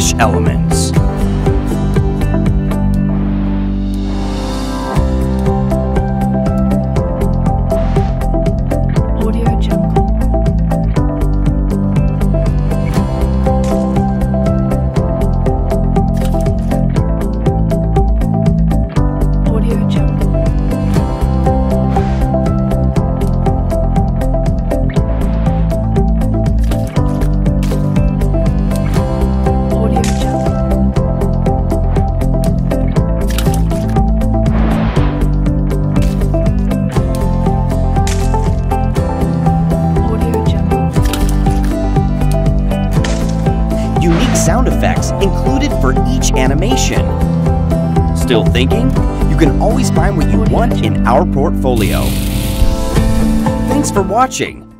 Hush Elements. Unique sound effects included for each animation. Still thinking? You can always find what you want in our portfolio. Thanks for watching.